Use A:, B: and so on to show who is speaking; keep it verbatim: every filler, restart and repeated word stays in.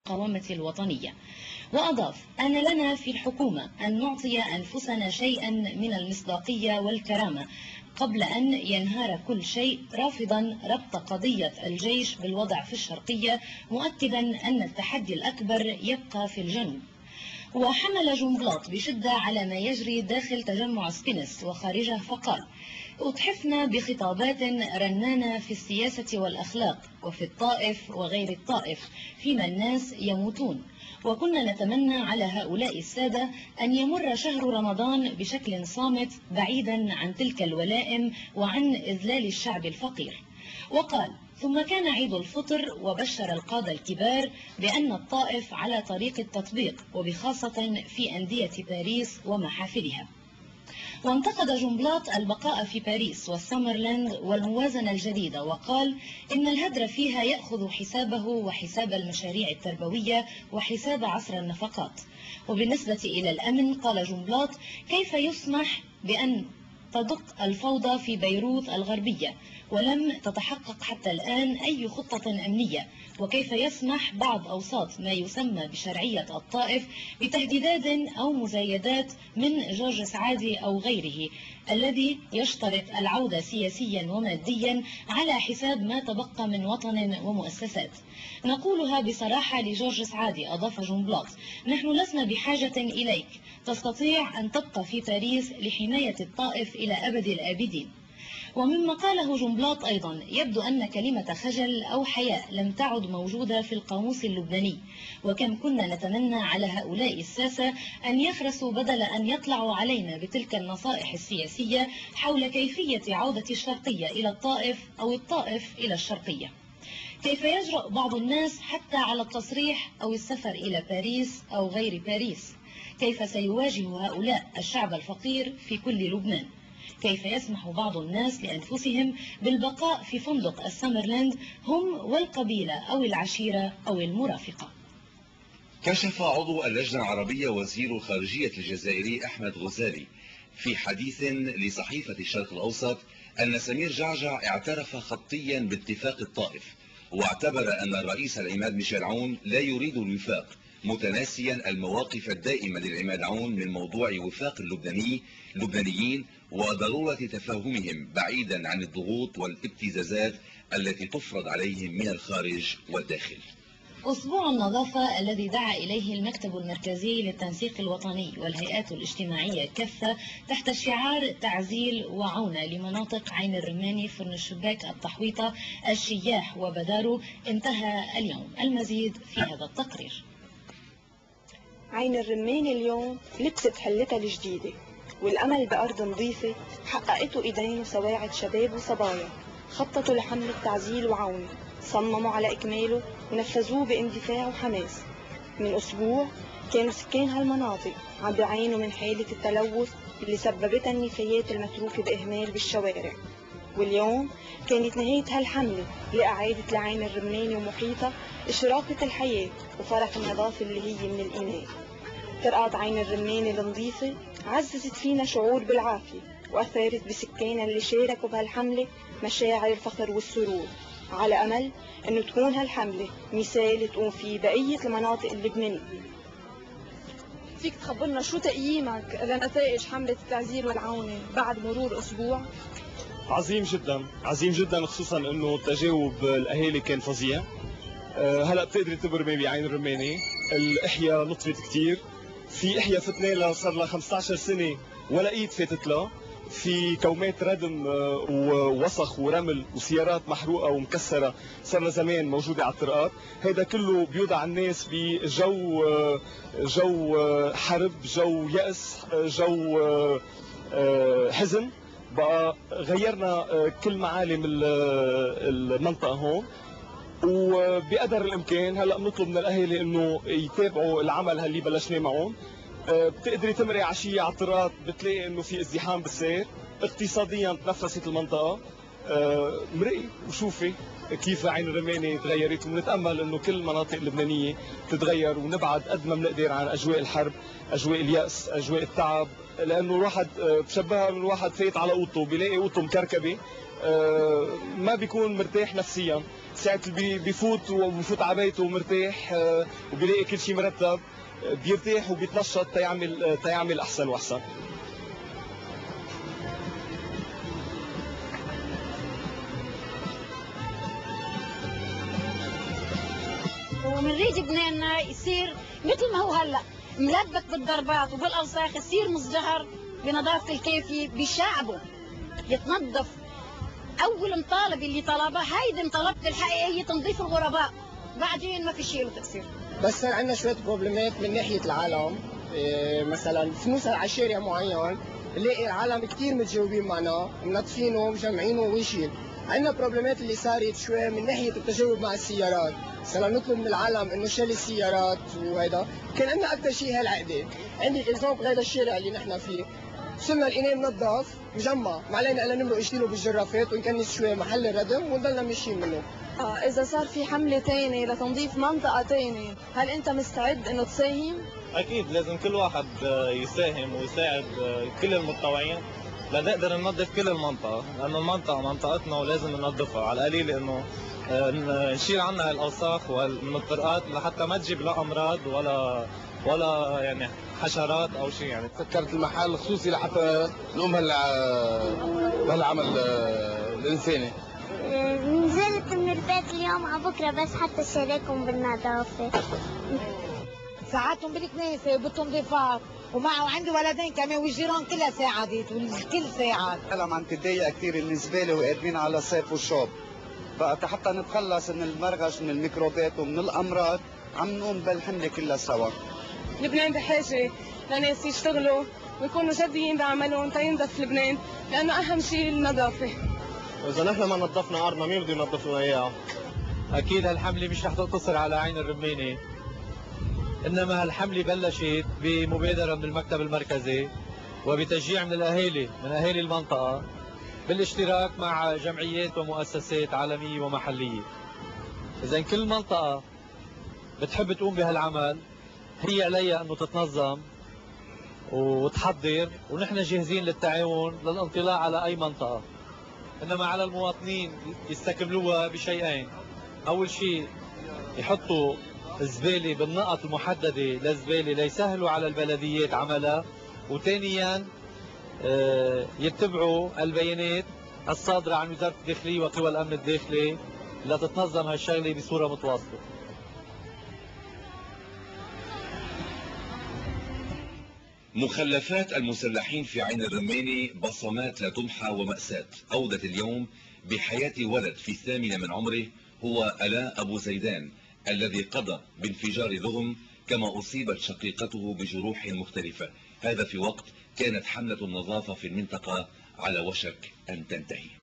A: المقاومة الوطنية. وأضاف أن لنا في الحكومة أن نعطي أنفسنا شيئا من المصداقية والكرامة قبل أن ينهار كل شيء، رافضا ربط قضية الجيش بالوضع في الشرقية، مؤكدا أن التحدي الأكبر يبقى في الجنوب. وحمل جنبلاط بشدة على ما يجري داخل تجمع سبينس وخارجه، فقال: أتحفنا بخطابات رنانة في السياسة والأخلاق وفي الطائف وغير الطائف، فيما الناس يموتون، وكنا نتمنى على هؤلاء السادة أن يمر شهر رمضان بشكل صامت بعيدا عن تلك الولائم وعن إذلال الشعب الفقير. وقال: ثم كان عيد الفطر، وبشر القادة الكبار بأن الطائف على طريق التطبيق، وبخاصة في أندية باريس ومحافلها. وانتقد جنبلاط البقاء في باريس والسامرلاند والموازنة الجديدة، وقال إن الهدر فيها يأخذ حسابه وحساب المشاريع التربوية وحساب عصر النفقات. وبالنسبة إلى الأمن قال جنبلاط: كيف يسمح بأن تدق الفوضى في بيروت الغربية ولم تتحقق حتى الآن أي خطة أمنية؟ وكيف يسمح بعض أوساط ما يسمى بشرعية الطائف بتهديدات أو مزايدات من جورج سعادي أو غيره، الذي يشترط العودة سياسيا وماديا على حساب ما تبقى من وطن ومؤسسات؟ نقولها بصراحة لجورج سعادي، أضاف جنبلاط: نحن لسنا بحاجة إليك، تستطيع أن تبقى في باريس لحماية الطائف إلى أبد الآبدين. ومما قاله جنبلاط أيضا يبدو أن كلمة خجل أو حياء لم تعد موجودة في القاموس اللبناني، وكم كنا نتمنى على هؤلاء الساسة أن يخرسوا بدل أن يطلعوا علينا بتلك النصائح السياسية حول كيفية عودة الشرقية إلى الطائف أو الطائف إلى الشرقية. كيف يجرؤ بعض الناس حتى على التصريح أو السفر إلى باريس أو غير باريس؟ كيف سيواجه هؤلاء الشعب الفقير في كل لبنان؟ كيف يسمح بعض الناس لأنفسهم بالبقاء في فندق السامرلاند هم والقبيلة أو العشيرة أو المرافقة؟
B: كشف عضو اللجنة العربية وزير الخارجية الجزائري أحمد غزالي في حديث لصحيفة الشرق الأوسط أن سمير جعجع اعترف خطيا باتفاق الطائف، واعتبر أن الرئيس العماد ميشيل عون لا يريد الوفاق، متناسيا المواقف الدائمة للعماد عون من موضوع وفاق اللبناني اللبنانيين وضرورة تفاهمهم بعيدا عن الضغوط والابتزازات التي تفرض عليهم من الخارج والداخل.
A: أسبوع النظافة الذي دعا إليه المكتب المركزي للتنسيق الوطني والهيئات الاجتماعية كافة تحت شعار تعزيل وعونة لمناطق عين الرماني، فرن الشباك، التحويطة، الشياح وبدارو انتهى اليوم. المزيد في هذا التقرير.
C: عين الرماني اليوم لبست حلتها الجديدة، والأمل بأرض نظيفة حققته إيدين وسواعد شباب وصبايا خططوا لحملة تعزيل وعونة، صمموا على إكماله ونفذوه باندفاع وحماس. من أسبوع كانوا سكان هالمناطق عم بيعانوا من حالة التلوث اللي سببتها النفايات المتروكة بإهمال بالشوارع، واليوم كانت نهاية هالحملة لإعادة لعين الرماني ومحيطها إشراقة الحياة وفرح النظافة اللي هي من الإناء. طرقات عين الرماني النظيفة عززت فينا شعور بالعافية، وأثارت بسكانها اللي شاركوا بهالحملة مشاعر الفخر والسرور، على أمل أنه تكون هالحملة مثال تقوم فيه بقية المناطق اللبنانية. فيك تخبرنا شو تقييمك لنتائج حملة التعزير والعونة بعد مرور أسبوع؟
D: عظيم جدا، عظيم جدا، خصوصا انه تجاوب الاهالي كان فظيع. أه هلا بتقدري تبرمي بعين الرماني، الاحياء نطفت كثير، في احياء فتنا لها صار لها خمسة عشر سنه ولا ايد فاتت لها، في كومات ردم ووسخ ورمل وسيارات محروقه ومكسره صار لها زمان موجوده على الطرقات. هذا كله بيوضع الناس بجو جو حرب، جو يأس، جو حزن. بقى غيرنا كل معالم المنطقه هون، وبقدر الامكان هلا بنطلب من الاهالي انه يتابعوا العمل اللي بلشناه معهم. بتقدري تمري عشيه على الطرقات بتلاقي انه في ازدحام بالسير، اقتصاديا تنفست المنطقه. مرقي وشوفي كيف عين الرماني تغيرت، ونتامل انه كل المناطق اللبنانيه تتغير ونبعد قد ما بنقدر عن اجواء الحرب، اجواء اليأس، اجواء التعب، لانه الواحد بشبهها من الواحد فايت على اوضته بيلاقي اوضته مكركبه، ما بيكون مرتاح نفسيا. ساعة اللي بيفوت وبفوت على بيته مرتاح وبيلاقي كل شيء مرتب، بيرتاح وبيتنشط تيعمل تيعمل احسن واحسن.
E: ومنريد بناننا يصير مثل ما هو هلا ملبك بالضربات وبالاوساخ، يصير مزدهر بنظافه الكافيه بشعبه، يتنظف. اول مطالب اللي طلبها هيدي طلبت الحقيقيه تنظيف الغرباء، بعدين ما في شيء له تاثير.
F: بس صار عندنا شويه بروبلمات من ناحيه العالم، إيه مثلا نوصل على شارع معين نلاقي العالم كثير متجاوبين معنا، منظفينه ومجمعينه ويشيل. عندنا بروبلمات اللي صارت شوي من ناحيه التجاوب مع السيارات، صرنا نطلب من العالم انه شيل السيارات وهيدا، كان عندنا اكثر شيء هالعقده. عندي اكزامبل هذا الشارع اللي نحن فيه، وصلنا لقيناه منظف مجمع، ما علينا الا نمرق نشيله بالجرافات ونكنس شوي محل الردم ونضلنا ماشيين منه.
C: آه إذا صار في حملة تانية لتنظيف منطقة تانية، هل أنت مستعد إنه تساهم؟
G: أكيد لازم كل واحد يساهم ويساعد كل المتطوعين لنقدر ننظف كل المنطقة، لأنه المنطقة منطقتنا ولازم ننظفها على القليل، إنه نشيل عنها الأوساخ والمطرقات لحتى ما تجيب لا أمراض ولا ولا يعني حشرات أو شيء. يعني
H: سكرت المحل خصوصي لحتى نقوم بهالعمل الإنساني.
I: نزلت من البيت اليوم على بكره بس حتى شاركهم بالنظافه.
J: ساعدتهم بالكنيسه وبالتنظيفات، ومعه عندي ولدين كمان والجيران كلها ساعدت والكل ساعد.
K: العالم عم تتضايق كثير النسبه وقادمين على صيف والشوب، بقى حتى نتخلص من المرغش من الميكروبات ومن الامراض عم نقوم بالحمله كلها سوا.
C: لبنان بحاجه لناس يشتغلوا ويكونوا جديين بعملهم تينظف لبنان، لانه اهم شيء النظافه.
G: وإذا نحن ما نظفنا أرضنا مين بده ينظف لنا إياها؟ أكيد هالحملة مش رح تقتصر على عين الرماني، إنما هالحملة بلشت بمبادرة من المكتب المركزي وبتشجيع من الأهالي من أهالي المنطقة بالاشتراك مع جمعيات ومؤسسات عالمية ومحلية. إذا كل منطقة بتحب تقوم بهالعمل هي عليها أنه تتنظم وتحضر، ونحن جاهزين للتعاون للانطلاع على أي منطقة. إنما على المواطنين يستكملوها بشيئين، أول شيء يحطوا الزبالة بالنقط المحددة للزبالة ليسهلوا على البلديات عملها، وثانيا يتبعوا البيانات الصادرة عن وزارة الداخلية وقوى الأمن الداخلي لتتنظم هالشغلة بصورة متواصلة.
B: مخلفات المسلحين في عين الرماني بصمات لا تمحى ومأساة أودت اليوم بحياة ولد في الثامنة من عمره هو ألاء أبو زيدان الذي قضى بانفجار لغم، كما أصيبت شقيقته بجروح مختلفة، هذا في وقت كانت حملة النظافة في المنطقة على وشك أن تنتهي.